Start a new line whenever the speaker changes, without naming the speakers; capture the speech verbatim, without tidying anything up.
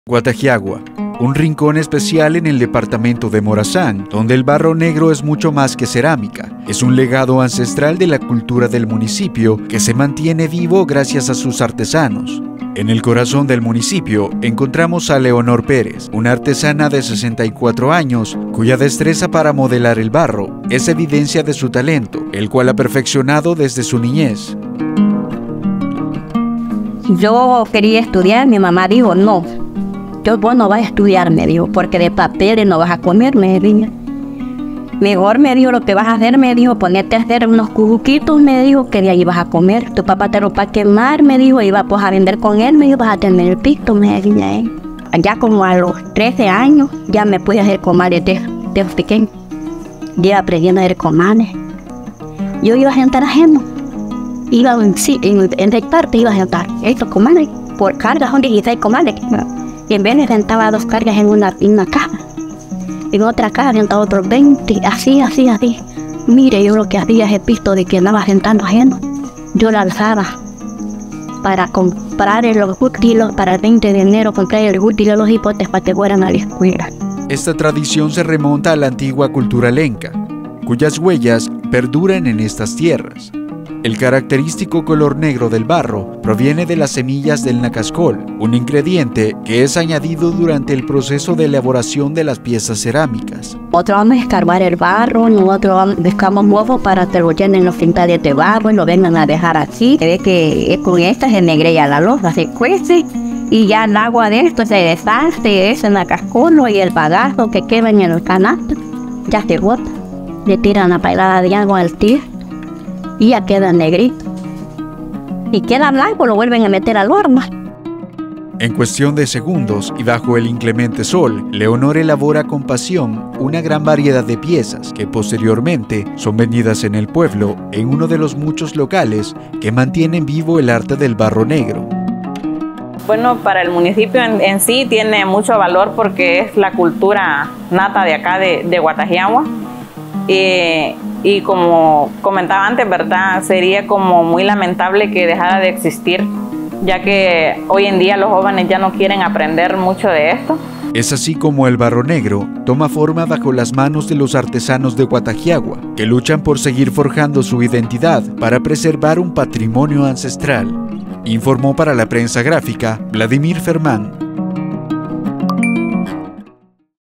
Guatajiagua, un rincón especial en el departamento de Morazán, donde el barro negro es mucho más que cerámica. Es un legado ancestral de la cultura del municipio que se mantiene vivo gracias a sus artesanos. En el corazón del municipio encontramos a Leonor Pérez, una artesana de sesenta y cuatro años, cuya destreza para modelar el barro es evidencia de su talento, el cual ha perfeccionado desde su niñez.
Yo quería estudiar, mi mamá dijo, no, yo vos no vas a estudiar, me dijo, porque de papeles no vas a comer, me dijo. Mejor me dijo, lo que vas a hacer, me dijo, ponerte a hacer unos cubuquitos, me dijo, que de ahí vas a comer. Tu papá te lo va a quemar, me dijo, y vas pues, a vender con él, me dijo, vas a tener el pisto, me dijo. ¿eh? Ya como a los trece años, ya me pude hacer comales de, de los pequeños. Ya aprendiendo a hacer comales. Yo iba a sentar ajeno. Iba en, sí, en, en el parte, iba a sentar estos comales. Por carga son dieciséis comales. Y en vez de sentaba dos cargas en una, en una caja. En otra caja sentaba otros veinte, así, así, así. Mire, yo lo que hacía es el pisto de que andaba sentando ajeno. Yo la alzaba para comprar los útiles, para el veinte de enero comprar el útil a los hipotes para que fueran a la escuela.
Esta tradición se remonta a la antigua cultura lenca, cuyas huellas perduran en estas tierras. El característico color negro del barro proviene de las semillas del nacascol, un ingrediente que es añadido durante el proceso de elaboración de las piezas cerámicas.
Nosotros vamos a escarbar el barro, nosotros buscamos huevos para que lo llenen los quintales de barro y lo vengan a dejar así. Se ve que con esta se negrea la loza, se cuece y ya el agua de esto se deshace, ese nacascolo y el bagazo que queda en el canasto, ya se bota. Le tiran la pailada de agua al tío y ya queda negrito. Y queda blanco, lo vuelven a meter al horno.
En cuestión de segundos y bajo el inclemente sol, Leonor elabora con pasión una gran variedad de piezas que posteriormente son vendidas en el pueblo en uno de los muchos locales que mantienen vivo el arte del barro negro.
Bueno, para el municipio en, en sí tiene mucho valor porque es la cultura nata de acá de, de Guatajiagua. Eh, Y como comentaba antes, ¿verdad? Sería como muy lamentable que dejara de existir, ya que hoy en día los jóvenes ya no quieren aprender mucho de esto.
Es así como el barro negro toma forma bajo las manos de los artesanos de Guatajiagua, que luchan por seguir forjando su identidad para preservar un patrimonio ancestral. Informó para la prensa gráfica Vladimir Fermán.